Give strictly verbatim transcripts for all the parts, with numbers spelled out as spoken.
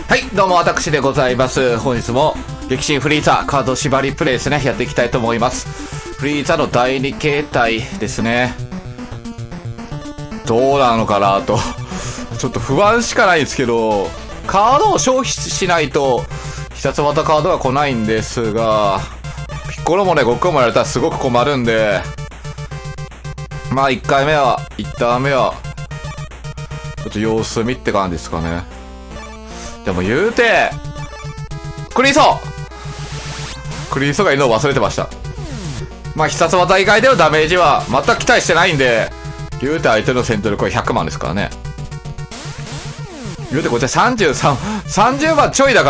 はい、どうも私でございます。本日も激震フリーザカード縛りプレイですね、やっていきたいと思います。フリーザのだいに形態ですね。どうなのかなとちょっと不安しかないんですけど、カードを消費しないと必殺技カードが来ないんですが、ピッコロもね悟空もやられたらすごく困るんで、まあいっかいめはいちターン目はちょっと様子見って感じですかね。でも言うてクリーソクリーソがいるのを忘れてました。まあ必殺技以外でのダメージは全く期待してないんで、言うて相手の戦闘力はひゃくまんですからね。言うてこっちはさんじゅうさん、さんじゅうまんちょいだから、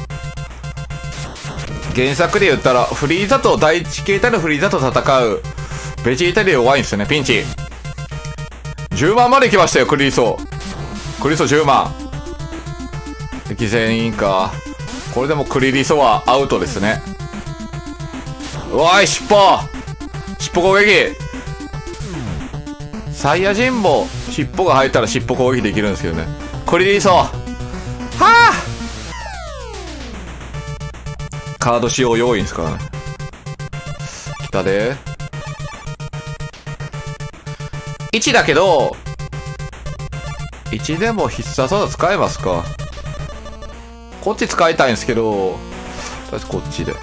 原作で言ったらフリーザと第一形態のフリーザと戦うベジータで弱いんですよね。ピンチじゅうまんまで来ましたよ。クリーソクリーソじゅうまん敵全員か。これでもクリリソはアウトですね。うわーい、尻尾尻尾攻撃。サイヤ人も尻尾が入ったら尻尾攻撃できるんですけどね。クリリソはあカード使用要員ですからね。来たでいちだけどいちでも必殺技使えますか。こっち使いたいんですけど、とりあえずこっちで。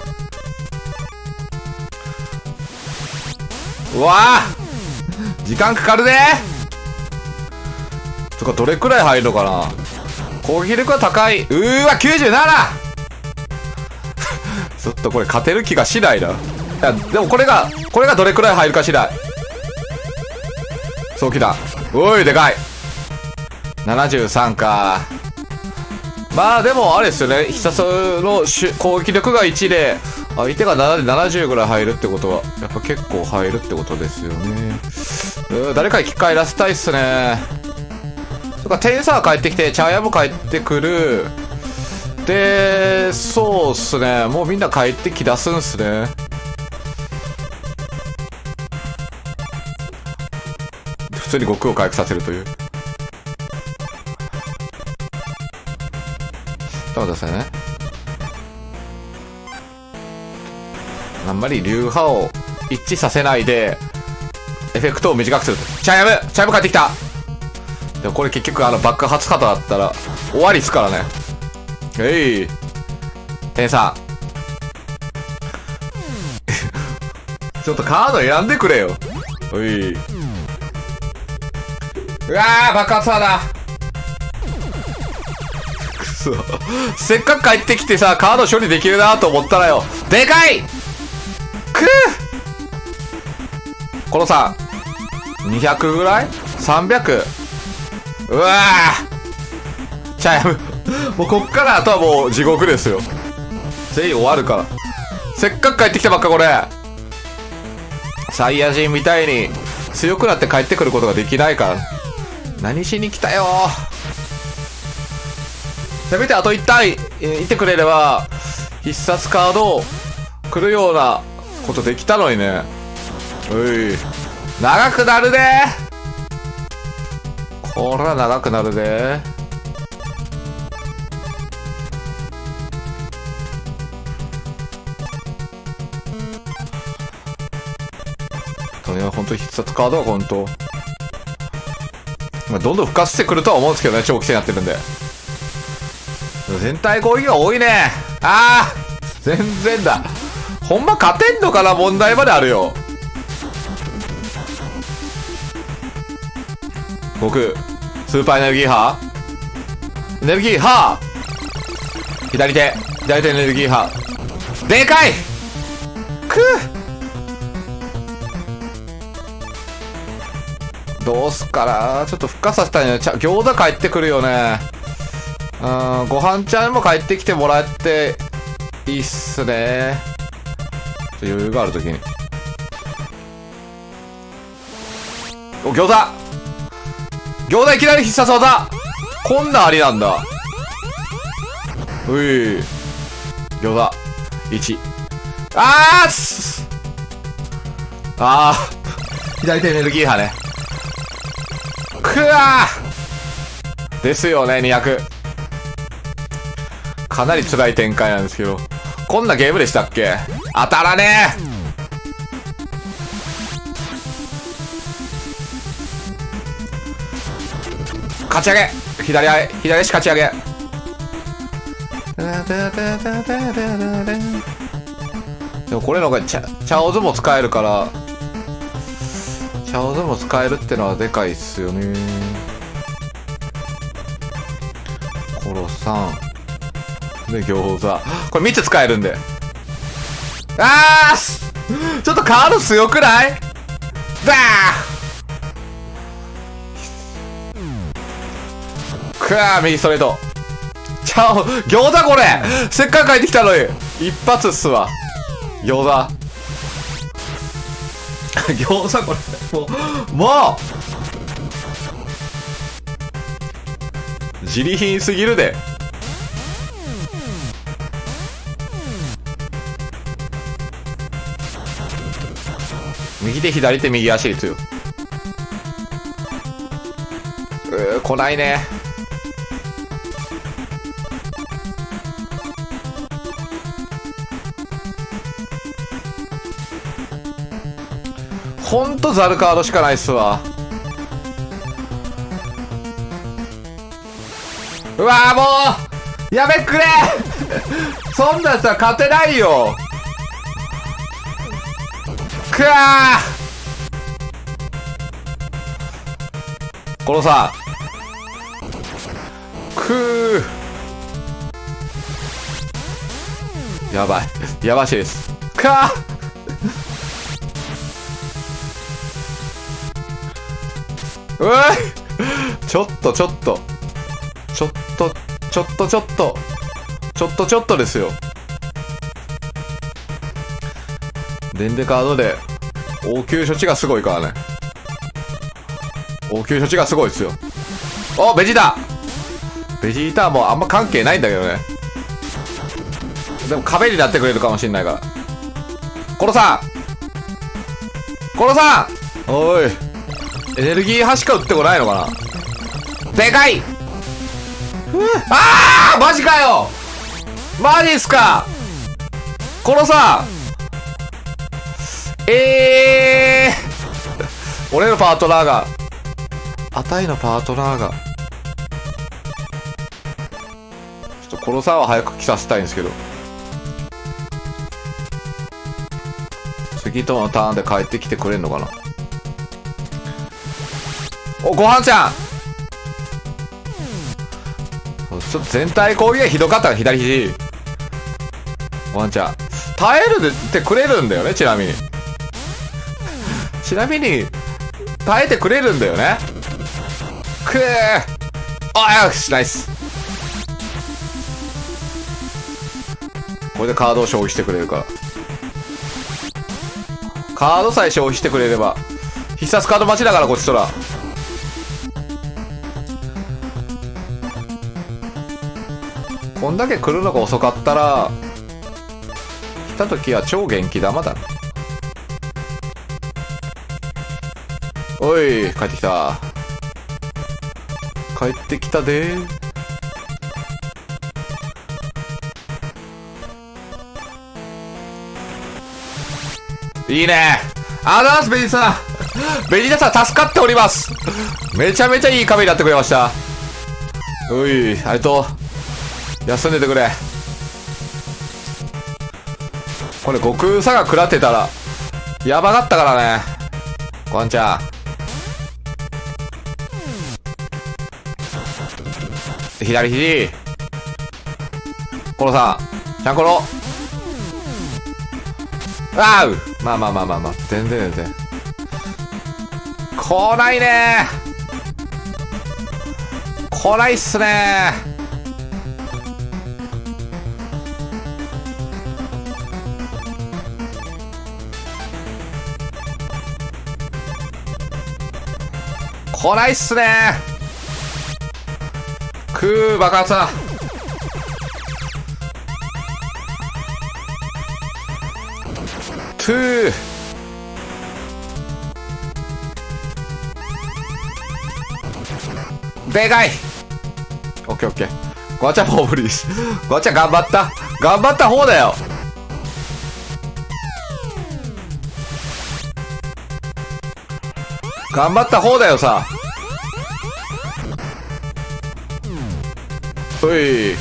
うわー時間かかるねとか、どれくらい入るのかな。攻撃力は高い。うーわきゅうじゅうなな ちょっとこれ勝てる気がしないな。いやでもこれがこれがどれくらい入るか次第。そうきた。おいでかいななじゅうさんか。まあでもあれですよね、必殺の攻撃力がいちで相手がななでななじゅうぐらい入るってことはやっぱ結構入るってことですよね。う誰かに機会出したいっすね。そっか、テンサー帰ってきてチャーヤも帰ってくるで、そうっすね、もうみんな帰ってきだすんすね。普通に悟空を回復させるという。ちょっと待ってくださいね。あんまり流派を一致させないでエフェクトを短くする。チャイムチャイム帰ってきた。でもこれ結局あの爆発カードだったら終わりっすからね。えい天さんちょっとカード選んでくれよ。おいうわー爆発だな。せっかく帰ってきてさカード処理できるなと思ったらよ、でかいくぅこのさにひゃくぐらい ?さんびゃく うわーチャイムもうこっからあとはもう地獄ですよ。全員終わるから。せっかく帰ってきたばっか。これサイヤ人みたいに強くなって帰ってくることができないから。何しに来たよ。せめてあといち体いてくれれば必殺カード来るようなことできたのにね。おい長くなるでこれは長くなるで。とにかく本当に必殺カードは本当、まあ、どんどん復活してくるとは思うんですけどね、長期戦やってるんで。全体攻撃が多いね。ああ全然だ。ほんま勝てんのかな問題まであるよ。僕スーパーエネルギー波エネルギー波左手左手エネルギー波でかいくっどうすっかな。ちょっと復活させたいね。ちゃ餃子帰ってくるよね。うん、ご飯ちゃんも帰ってきてもらっていいっすね。ちょ余裕があるときに。お、餃子餃子いきなり必殺技こんなんありなんだ。うい餃子いち。あーすあー左手エネルギー波ね。くわーですよね。にひゃくかなり辛い展開なんですけど。こんなゲームでしたっけ？当たらねえ。勝ち上げ。左あ左足勝ち上げ。でもこれの方がチャ、チャオズも使えるから、チャオズも使えるってのはでかいっすよね。コロさん。で、餃子。これみっつ使えるんで。あーちょっとカード強くない？だーくわー、右ストレート。ちゃお、餃子これせっかく帰ってきたのに。一発っすわ。餃子。餃子これ。もう、もう自利品すぎるで。右手左手右足率よ。うー、来ないね。ほんとザルカードしかないっすわ。うわーもうやめくれそんなんさ勝てないよ。くわーこのさくーやばいやばしいです。かーうわちょっとちょっとちょっとちょっとちょっとちょっとちょっとですよ。デンデカードで応急処置がすごいからね。応急処置がすごいですよ。おベジータベジータはもうあんま関係ないんだけどね。でも壁になってくれるかもしんないから。コロさんコロさんおいエネルギー波しか打ってこないのかな。でかいあーマジかよマジっすかコロさんええー、俺のパートナーがあたいのパートナーがちょっとコロさんは早く来させたいんですけど、次とのターンで帰ってきてくれんのかな。おごはんちゃんちょっと全体攻撃がひどかったから左肘。ごはんちゃん耐えるってくれるんだよね。ちなみにちなみに耐えてくれるんだよね。くーあよしナイス。これでカードを消費してくれるから。カードさえ消費してくれれば必殺カード待ちだからこっちとら。こんだけ来るのが遅かったら来た時は超元気玉だな。おい帰ってきた帰ってきたでー。いいねあざーすベジータさんベジータさん助かっております。めちゃめちゃいい壁になってくれました。おいありがとう休んでてくれ。これ悟空さが食らってたらやばかったからね。ごはんちゃん左肘コロさんちゃんころあうまあまあまあまあまあ全然全然来ないね来ないっすね来ないっすねくー爆発だ。トゥーでかいオッケーオッケーガチャも無理です。ガチャ頑張った。頑張った方だよ。頑張った方だよさ。おい。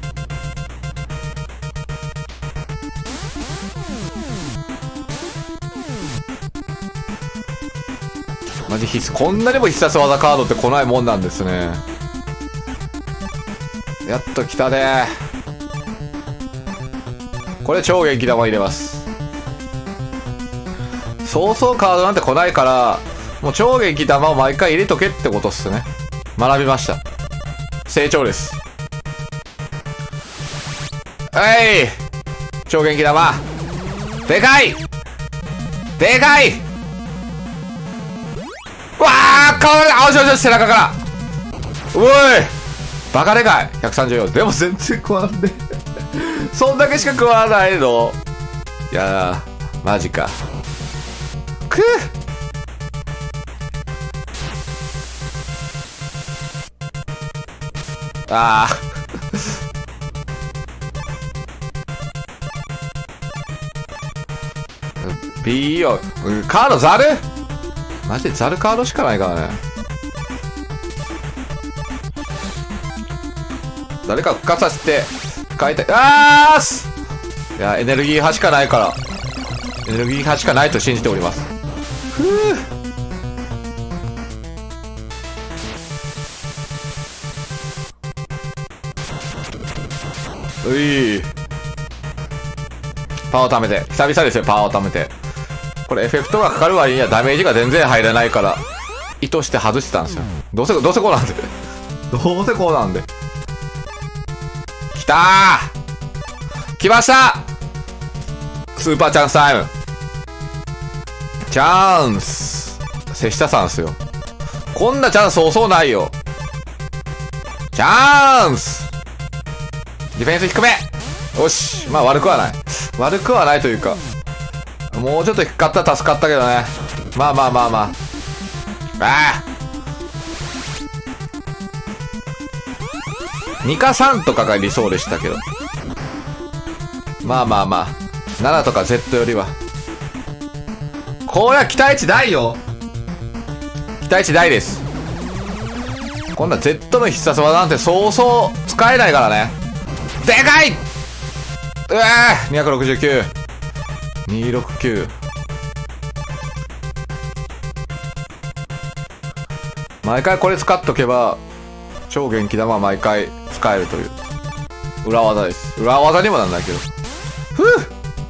マジ必須。こんなにも必殺技カードって来ないもんなんですね。やっと来たね。これ超元気玉入れます。そうそうカードなんて来ないから、もう超元気玉を毎回入れとけってことっすね。学びました。成長です。はい。超元気玉。でかいでかい。わあ顔が、あ、よしよしよし、背中から。おいバカでかい。ひゃくさんじゅうよん。でも全然食わんね。そんだけしか食わないの。いやー、マジか。くっああ。ビーよ。カードザルマジでザルカードしかないからね。誰か復活させて変えたい。あーすいや、エネルギー派しかないから。エネルギー派しかないと信じております。ふぅ。ういパワーを貯めて。久々ですよ、パワーを貯めて。これエフェクトがかかる割にはダメージが全然入らないから、意図して外してたんですよ。どうせ、どうせこうなんで。どうせこうなんで。きたー来ましたスーパーチャンスタイムチャンス瀬下さんっすよ。こんなチャンスそうそうないよ。チャンスディフェンス低めよし。まあ悪くはない。悪くはないというか、もうちょっと低かったら助かったけどね。まあまあまあまあ。ああにかさんとかが理想でしたけど。まあまあまあ。ななとか Z よりは。これは期待値大よ。期待値大です。こんな Z の必殺技なんてそうそう使えないからね。でかいうわーにひゃくろくじゅうきゅう。にひゃくろくじゅうきゅう。毎回これ使っとけば超元気玉は毎回使えるという裏技です。裏技にもなんないけど。ふう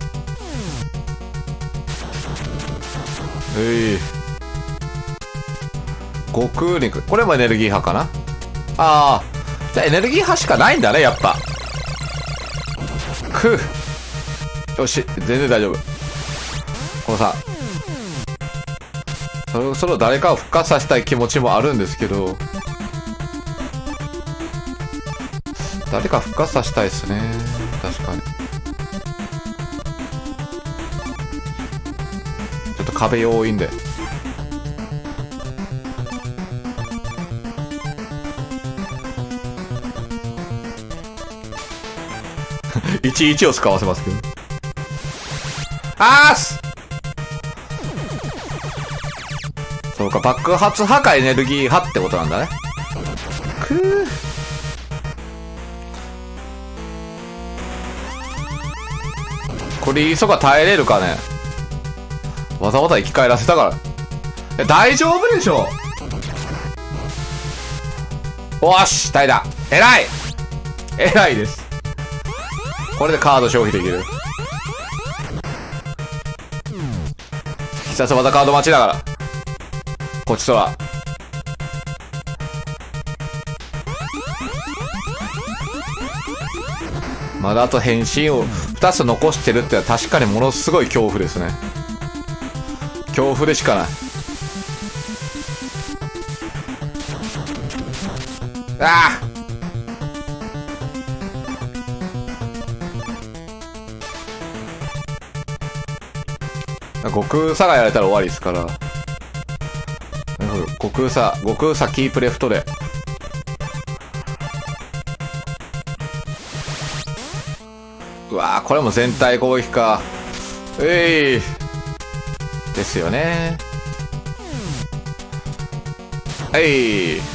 えい悟空肉。これもエネルギー派かな。ああじゃあエネルギー派しかないんだねやっぱ。くうよし全然大丈夫。このさそろそろ誰かを復活させたい気持ちもあるんですけど、誰か復活させたいですね。確かにちょっと壁多いんで。いちいちを使わせますけど。あーすそうか、爆発破壊エネルギー派ってことなんだね。くーこれ、磯が耐えれるかね。わざわざ生き返らせたから。え、大丈夫でしょ。おーし耐えた。偉い偉いです。これでカード消費できる。必殺技カード待ちだから。こっちとら。まだあと変身をふたつ残してるってのは確かにものすごい恐怖ですね。恐怖でしかない。ああ悟空さがやられたら終わりですから。悟空さ、悟空さキープレフトで。 うわー、これも全体攻撃か。えい、ですよね。えい、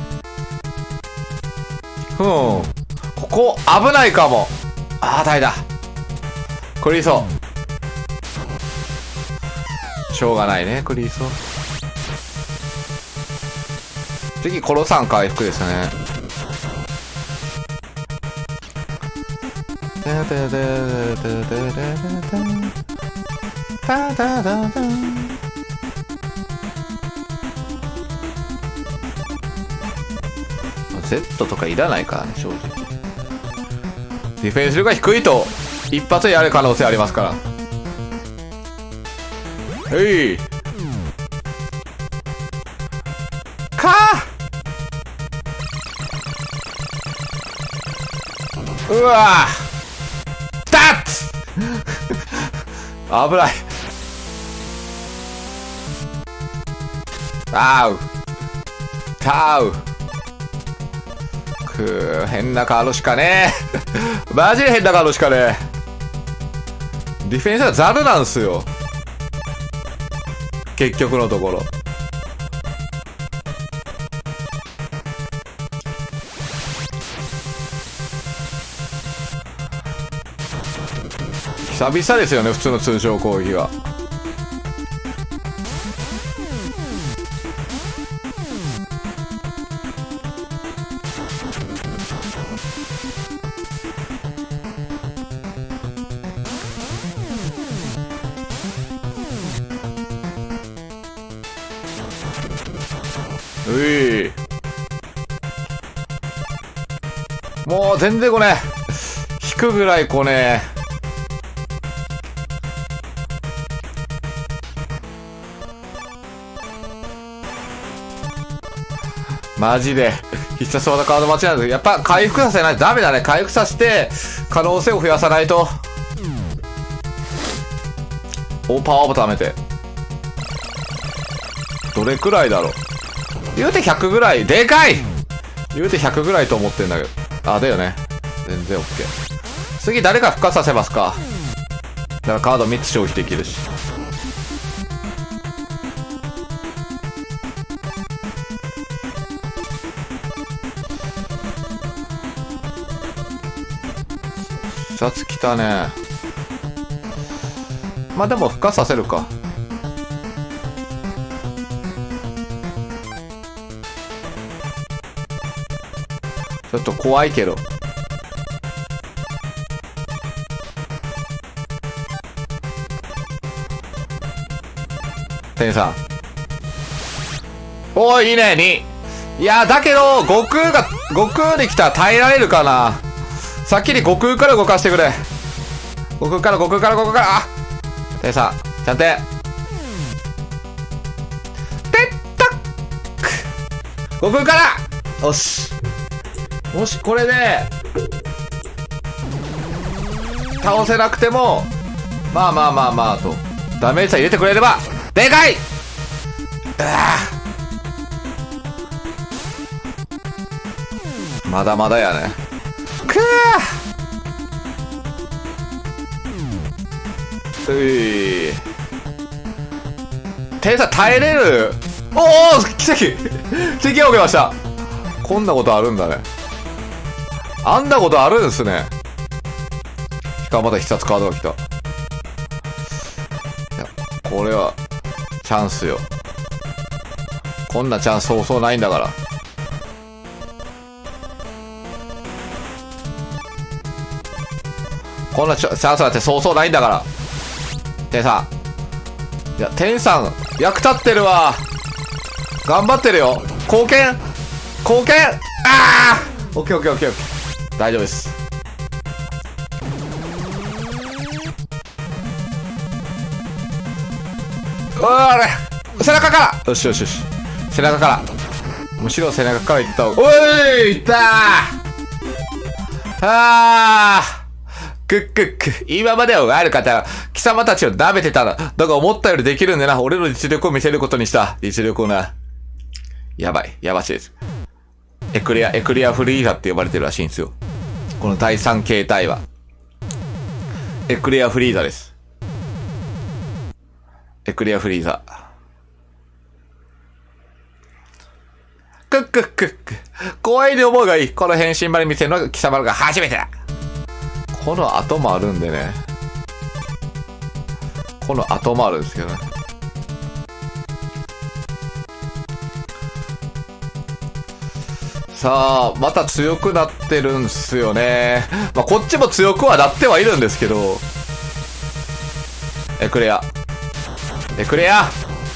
ふん、ここ危ないかも。あー、大だ。クリソしょうがないね、クリソ。次コロさん回復ですね。Z とかいらないからね、正直。ディフェンス力が低いと一発でやる可能性ありますから。へいかー、うわーだっ危ない。あうたうくー、変なカードしかねえマジで変なカードしかねえ。ディフェンスはザルなんすよ、結局のところ。久々ですよね、普通の通常攻撃は。うい、もう全然これ引くぐらいこね。マジで必殺技カード待ちなんですけど、やっぱ回復させないとダメだね。回復させて可能性を増やさないと。お、パワーオブ貯めてどれくらいだろう。言うてひゃくぐらい。でかい。言うてひゃくぐらいと思ってんだけど。あ、だよね。全然 OK。 次誰か復活させますか。だからカードみっつ消費できるし。シャツ来たね。まあでも復活させるか。ちょっと怖いけど。店さん。おー、いいね、に。いや、だけど、悟空が、悟空できたら耐えられるかな。先に悟空から動かしてくれ。悟空から、悟空から、悟空から。あ、店さん、ちゃんて。てったっく。悟空から。よし。もしこれで倒せなくてもまあまあまあまあとダメージさえ入れてくれればでかい。まだまだやね。くーうい天才耐えれる。おお奇跡奇跡が起きました。こんなことあるんだね。あんなことあるんすね。しかもまた必殺カードが来た。いや、これはチャンスよ。こんなチャンスそうそうないんだから。こんなチャンスだってそうそうないんだから。天さん、いや天さん役立ってるわ。頑張ってるよ。貢献貢献。ああオッケーオッケーオッケーオッケー。大丈夫です。おーれ背中から。よしよしよし。背中から。むしろ背中からいった方が。おいいったー。あーくっくっく。今まではある方は貴様たちを舐めてたら。だが思ったよりできるんでな。俺の実力を見せることにした。実力をな。やばい。やばしいです。エクレア、エクレアフリーザって呼ばれてるらしいんですよ。この第三形態は。 エクレアフリーザです。エクレアフリーザ。くっくっくっく。怖いに思うがいい。この変身まで見せるのが貴様が初めてだ。この後もあるんでね。この後もあるんですけどね。さあ、また強くなってるんすよね。まあ、こっちも強くはなってはいるんですけど。エクレア。エクレア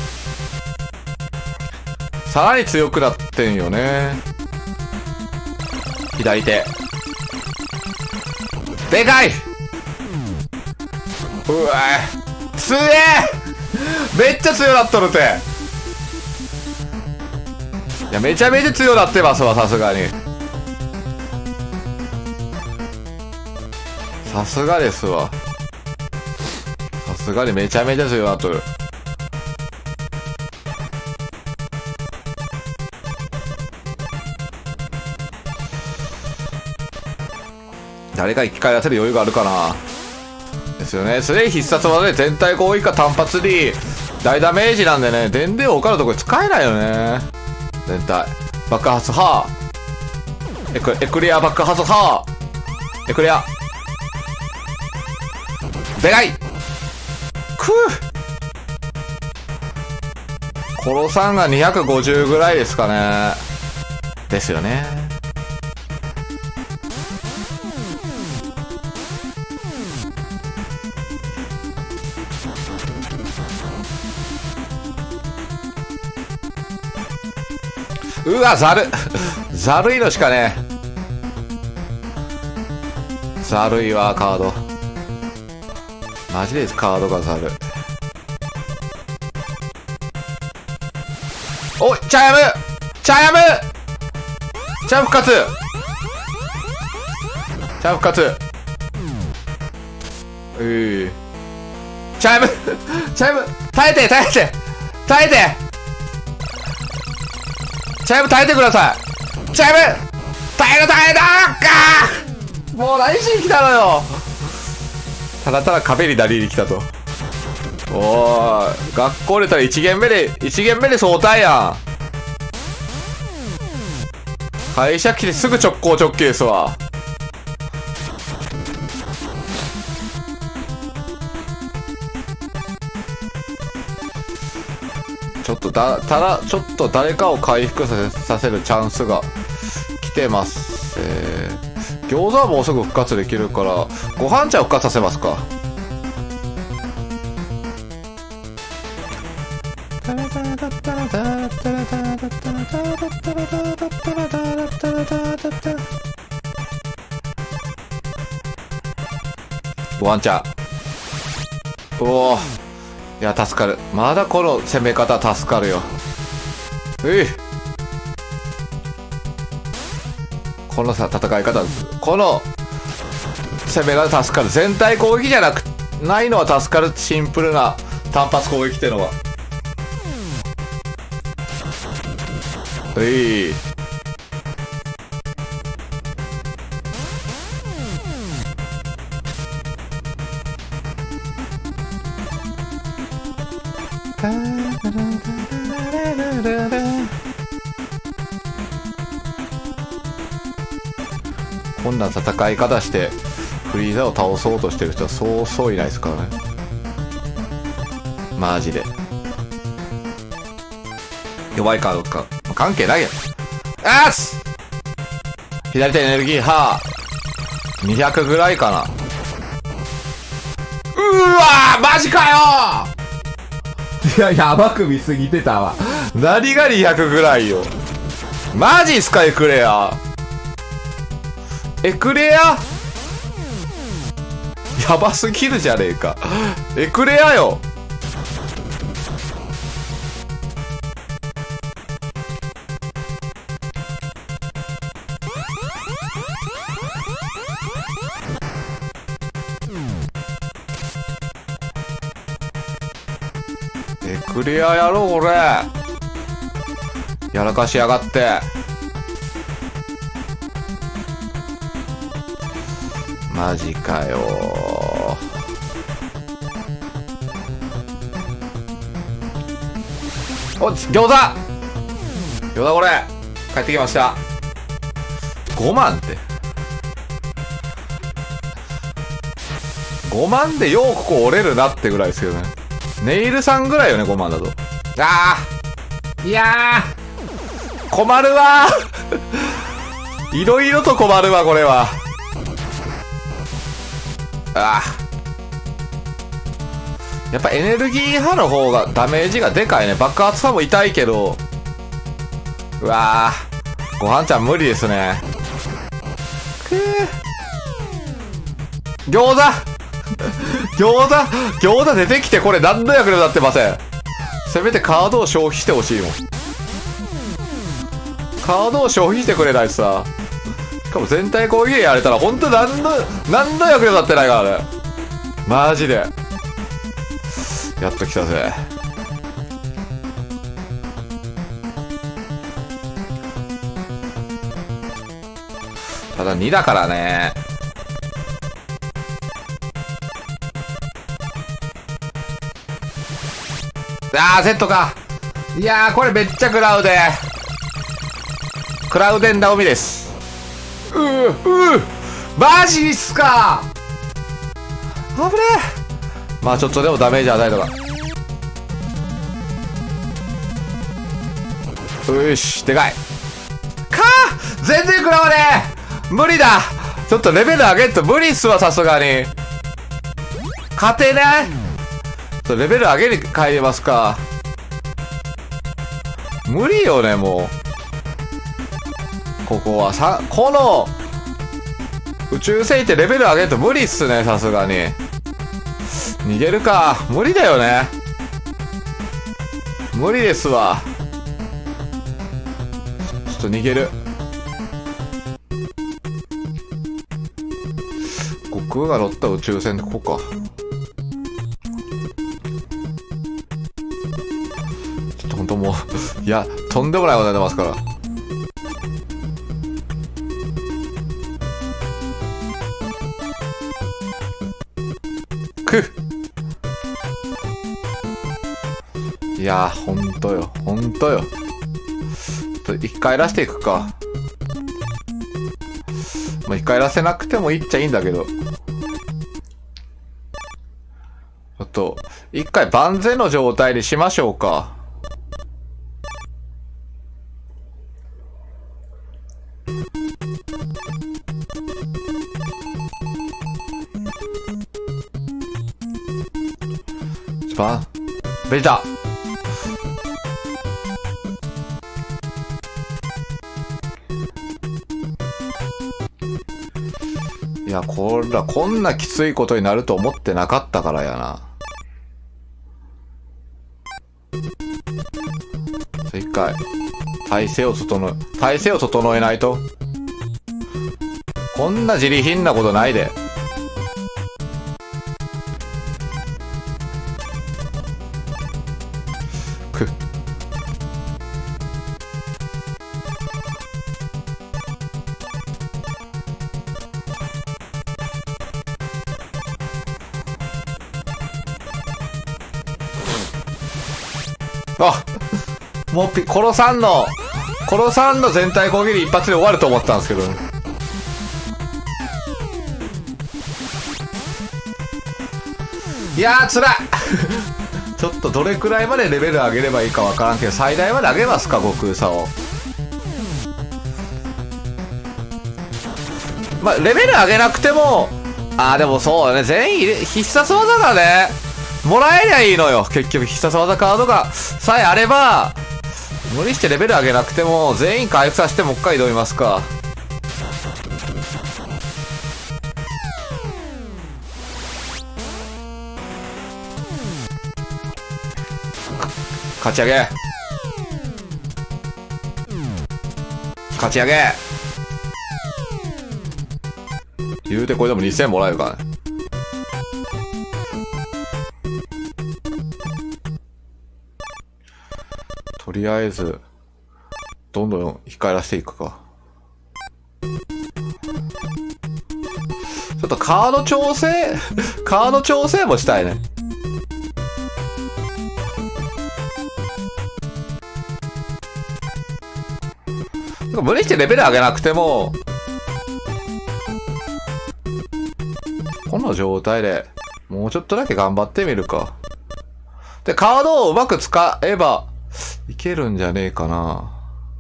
さらに強くなってんよね。左手。でかいうわぁ。強えめっちゃ強なっとるて。いや、めちゃめちゃ強なってますわ、さすがに。さすがですわ。さすがにめちゃめちゃ強なっとる。誰か生き返らせる余裕があるかな。ですよね。それ必殺技で全体攻撃か単発に大ダメージなんでね、電電他のところ使えないよね。全体。爆発はエク、エクレア爆発はエクレア。でかいくぅコロさんがにひゃくごじゅうぐらいですかね。ですよね。うわ、ざるざるいのしかねえ。ざるいわ、カード。マジでカードがざる。おい、チャヤムチャヤムチャヤム復活チャヤム復活うーチャヤムチャヤム耐えて耐えて耐えてチャイム耐えてください。チャイム耐える耐えたかもう何しに来たのよ。ただただ壁になりに来たと。おーい、学校出たらいち限目でいち限目で相対やん。会社来てすぐ直行直帰ですわ。ちょっとだ、ただ、ちょっと誰かを回復させ、させるチャンスが来てます。えー、餃子はもうすぐ復活できるから、ご飯茶を復活させますか。ご飯茶。おお。いや、助かる。まだこの攻め方助かるよ。ういこのさ、戦い方、この攻め方助かる。全体攻撃じゃなく、ないのは助かる。シンプルな単発攻撃ってのは。ういこんな戦い方してフリーザを倒そうとしてる人はそうそういないですからね。マジで弱いカードとか関係ないやん。あっす左手エネルギーはにひゃくぐらいかな。うわーマジかよ。いや、やばく見すぎてたわ。何がにひゃくぐらいよ。マジっすか。エクレアエクレアやばすぎるじゃねえか。エクレアよ。エクレアやろこれ。やらかしやがって。マジかよー。 お、餃子餃子これ帰ってきました。ごまんって。ごまんでようここ折れるなってぐらいですけどね。ネイルさんぐらいよね、ごまんだと。あーいやー困るわーいろいろと困るわ、これは。あーやっぱエネルギー派の方がダメージがでかいね。爆発さも痛いけど。うわーごはんちゃん無理ですね。くー餃子餃子餃子出てきてこれ何の役にもなってません。せめてカードを消費してほしいもん。カードを消費してくれないとさ。しかも全体攻撃やれたら本当何の何の役にもなってないからね。マジでやっと来たぜ。ただにだからね。あー Z か。いやーこれめっちゃクラウデクラウデンダオミです。うーうーマジっすか。危ねえ。まあちょっとでもダメージ与えとか。よしでかいかー全然食らわねえ。無理だ。ちょっとレベル上げんと無理っすわ、さすがに。勝てない。ちょっとレベル上げに帰りますか。無理よね、もう。ここはさ、この、宇宙船ってレベル上げると無理っすね、さすがに。逃げるか。無理だよね。無理ですわ。ちょっと逃げる。悟空が乗った宇宙船ってここか。ちょっとほんともういやとんでもないことになってますから。くっいやーほんとよほんとよ。ちょっと一回らしていくか。まあ、一回らせなくてもいいっちゃいいんだけど。ちょっと、一回万全の状態にしましょうか。バン、ベジタ。いや、こら、こんなきついことになると思ってなかったからやな。一回、体勢を整え、体勢を整えないと。こんな自利品なことないで。くっ。あ、もうピコロさんのコロさんの全体攻撃一発で終わると思ったんですけど、いやーつらいちょっとどれくらいまでレベル上げればいいかわからんけど、最大まで上げますか、悟空さを。まあレベル上げなくても、あーでもそうだね、全員必殺技がねもらえりゃいいのよ。結局必殺技カードがさえあれば、無理してレベル上げなくても全員回復させてもう一回挑みますか。勝ち上げ勝ち上げ言うてこれでもにせんもらえるからね。とりあえずどんどん控えらせていくか。ちょっとカード調整カード調整もしたいね。 無理してレベル上げなくても、この状態で、もうちょっとだけ頑張ってみるか。で、カードをうまく使えば、いけるんじゃねえかな。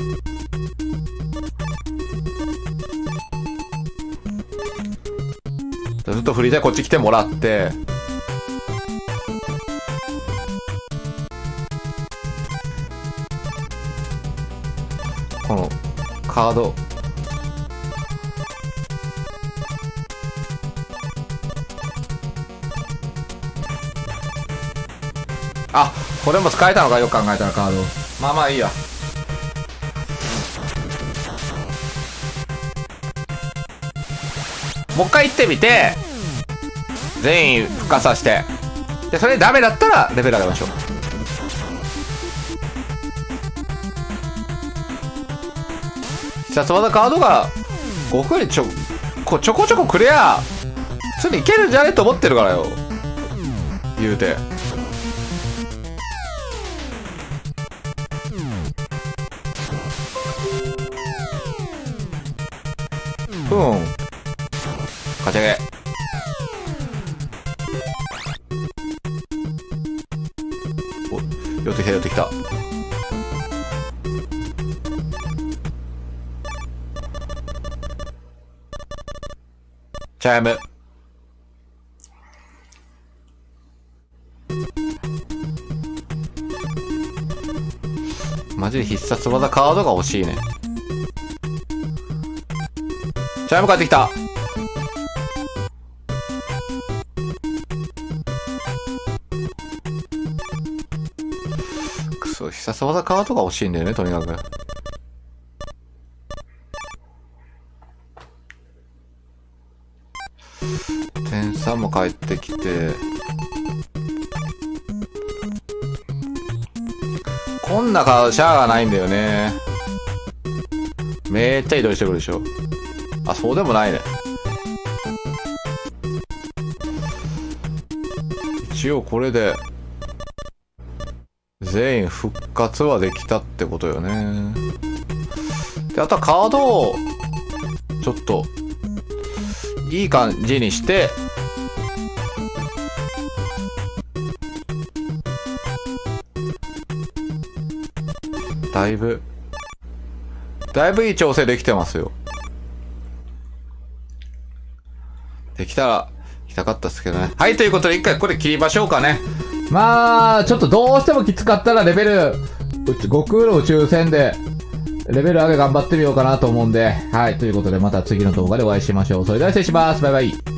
ずっと振りでこっち来てもらって、このカード、あ、これも使えたのか、よく考えたらカード。まあまあいいや。もう一回行ってみて、全員復活させて。で、それでダメだったらレベル上げましょう。必殺技カードが、ごふんにちょ、こちょこちょこくれや、普通にいけるんじゃねと思ってるからよ。言うて。ふん。勝ち上げ。お、寄ってきた寄ってきた。チャイム。マジで必殺技カードが欲しいね。チャイム返ってきた。くそ、必殺技カードが欲しいんだよね、とにかく。天さんも帰ってきて。こんな顔シャアがないんだよね。めっちゃ移動してくるでしょ。あ、そうでもないね。一応これで、全員復活はできたってことよね。で、あとはカードを、ちょっと、いい感じにして、だいぶ、だいぶいい調整できてますよ。できたら、行きたかったですけどね。はい、ということで一回これ切りましょうかね。まあ、ちょっとどうしてもきつかったらレベル、悟空の宇宙船で、レベル上げ頑張ってみようかなと思うんで。はい、ということでまた次の動画でお会いしましょう。それでは失礼します。バイバイ。